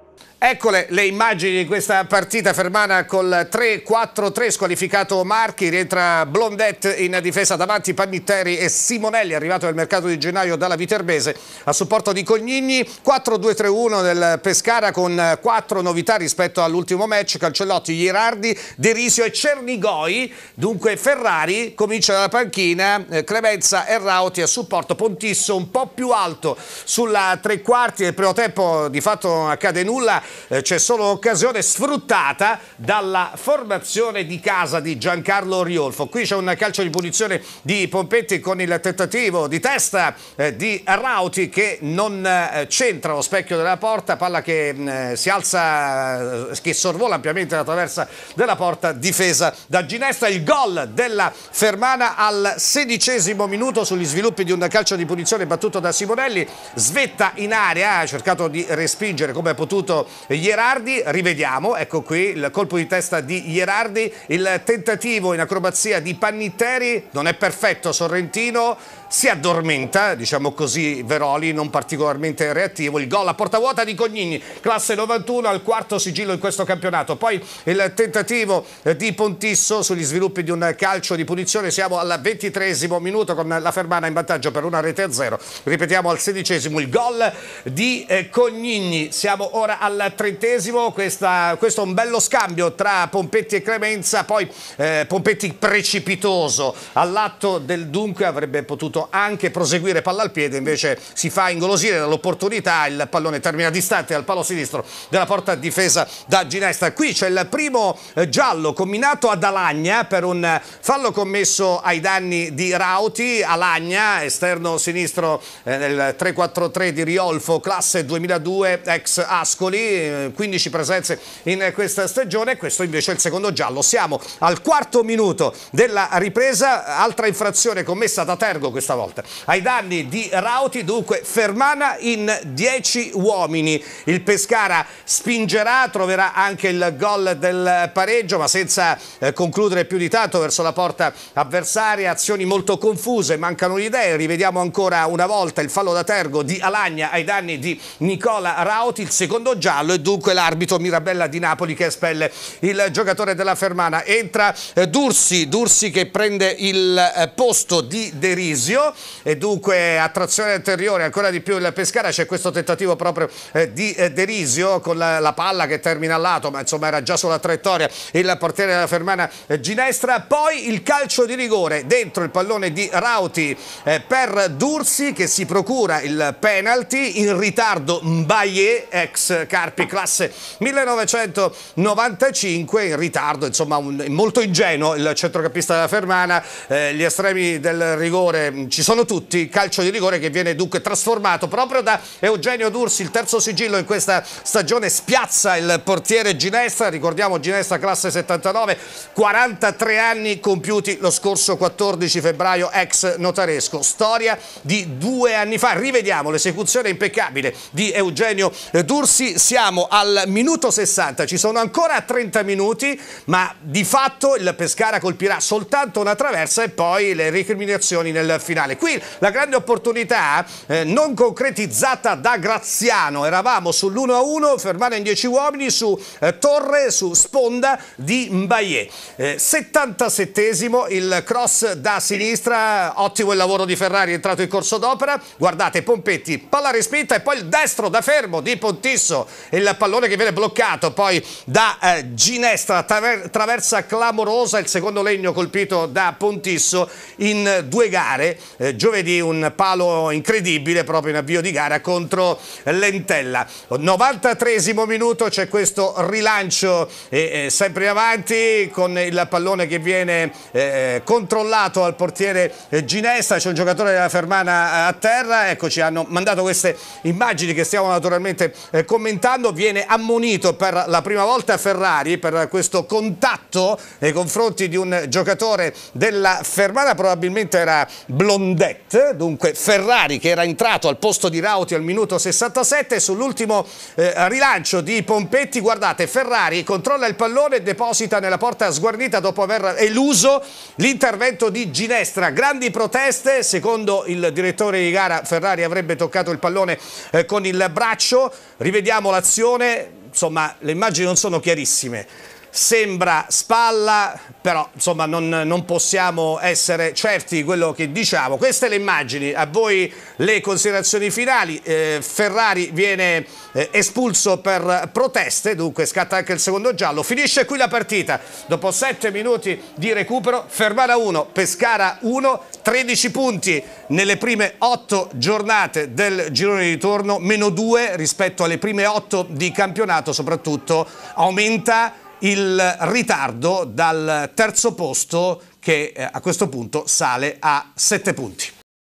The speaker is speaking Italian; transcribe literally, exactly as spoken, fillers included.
Eccole le immagini di questa partita fermana col tre quattro tre, squalificato Marchi, rientra Blondet in difesa davanti Pannitteri e Simonelli, arrivato nel mercato di gennaio dalla Viterbese a supporto di Cognigni. Quattro due tre uno del Pescara con quattro novità rispetto all'ultimo match: Cancellotti, Ierardi, Derisio e Cernigoi. Dunque Ferrari comincia dalla panchina, Clemenza e Rauti a supporto, Pontisso un po' più alto sulla tre quarti. Nel primo tempo di fatto non accade nulla, c'è solo occasione sfruttata dalla formazione di casa di Giancarlo Riolfo. Qui c'è un calcio di punizione di Pompetti con il tentativo di testa eh, di Rauti che non eh, centra lo specchio della porta, palla che eh, si alza, eh, che sorvola ampiamente la traversa della porta, difesa da Ginestra. Il gol della Fermana al sedicesimo minuto sugli sviluppi di un calcio di punizione battuto da Simonelli. Svetta in area, ha cercato di respingere come ha potuto Ierardi. Rivediamo, ecco qui il colpo di testa di Ierardi, il tentativo in acrobazia di Pannitteri, non è perfetto Sorrentino, si addormenta, diciamo così, Veroli, non particolarmente reattivo. Il gol a porta vuota di Cognigni, classe novantuno, al quarto sigillo in questo campionato. Poi il tentativo di Pontisso sugli sviluppi di un calcio di punizione. Siamo al ventitreesimo minuto con la Fermana in vantaggio per una rete a zero. Ripetiamo al sedicesimo il gol di eh, Cognigni. Siamo ora al trentesimo. Questa, questo è un bello scambio tra Pompetti e Clemenza. Poi eh, Pompetti precipitoso all'atto del dunque, avrebbe potuto anche proseguire palla al piede, invece si fa ingolosire dall'opportunità. Il pallone termina distante al palo sinistro della porta difesa da Ginestra. Qui c'è il primo eh, giallo comminato ad Alagna per un fallo commesso ai danni di Rauti. Alagna, esterno sinistro eh, nel tre quattro tre di Riolfo, classe duemiladue, ex Ascoli, eh, quindici presenze in questa stagione. Questo invece è il secondo giallo. Siamo al quarto minuto della ripresa, altra infrazione commessa da Tergo questa volta ai danni di Rauti. Dunque Fermana in dieci uomini. Il Pescara spingerà, troverà anche il gol del pareggio, ma senza eh, concludere più di tanto verso la porta avversaria. Azioni molto confuse, mancano le idee. Rivediamo ancora una volta il fallo da Tergo di Alagna ai danni di Nicola Rauti, il secondo giallo, e dunque l'arbitro Mirabella di Napoli che espelle il giocatore della Fermana. Entra eh, Dursi, Dursi che prende il eh, posto di Derisio, e dunque attrazione anteriore ancora di più il Pescara. C'è questo tentativo proprio eh, di eh, Derisio con la, la palla che termina al lato, ma insomma era già sulla traiettoria il portiere della Fermana eh, Ginestra. Poi il calcio di rigore dentro il pallone di Rauti eh, per Dursi che si procura il penalty. In ritardo Mbaye, ex Carpi, classe millenovecentonovantacinque, in ritardo, insomma un, molto ingenuo il centrocampista della Fermana. Eh, gli estremi del rigore ci sono tutti. Calcio di rigore che viene dunque trasformato proprio da Eugenio Dursi, il terzo sigillo in questa stagione. Spiazza il portiere Ginestra, ricordiamo Ginestra classe settantanove, quarantatré anni compiuti lo scorso quattordici febbraio, ex notaresco, storia di due anni fa. Rivediamo l'esecuzione impeccabile di Eugenio Dursi. Siamo al minuto sessanta, ci sono ancora trenta minuti, ma di fatto il Pescara colpirà soltanto una traversa e poi le recriminazioni nel finale. Qui la grande opportunità eh, non concretizzata da Graziano. Eravamo sull'uno a uno, Fermana in dieci uomini su eh, Torre, su sponda di Mbaye. Eh, settantasettesimo, il cross da sinistra, ottimo il lavoro di Ferrari, è entrato in corso d'opera. Guardate Pompetti, palla respinta, e poi il destro da fermo di Pontisso, il pallone che viene bloccato poi da eh, Ginestra, traver traversa clamorosa, il secondo legno colpito da Pontisso in due gare. Eh, giovedì un palo incredibile proprio in avvio di gara contro Lentella. novantatreesimo minuto, c'è questo rilancio eh, eh, sempre in avanti con il pallone che viene eh, controllato al portiere eh, Ginestra. C'è un giocatore della Fermana a terra. Ecco, ci hanno mandato queste immagini che stiamo naturalmente eh, commentando. Viene ammonito per la prima volta Ferrari per questo contatto nei confronti di un giocatore della Fermana, probabilmente era bloccato Blondet, dunque Ferrari che era entrato al posto di Rauti al minuto sessantasette. Sull'ultimo eh, rilancio di Pompetti, guardate, Ferrari controlla il pallone e deposita nella porta sguarnita dopo aver eluso l'intervento di Ginestra. Grandi proteste, secondo il direttore di gara Ferrari avrebbe toccato il pallone eh, con il braccio. Rivediamo l'azione, insomma le immagini non sono chiarissime. Sembra spalla, però insomma non, non possiamo essere certi di quello che diciamo. Queste le immagini, a voi le considerazioni finali. eh, Ferrari viene eh, espulso per proteste, dunque scatta anche il secondo giallo. Finisce qui la partita dopo sette minuti di recupero. Fermana uno, Pescara uno, tredici punti nelle prime otto giornate del girone di ritorno, meno due rispetto alle prime otto di campionato. Soprattutto aumenta il ritardo dal terzo posto che eh, a questo punto sale a sette punti.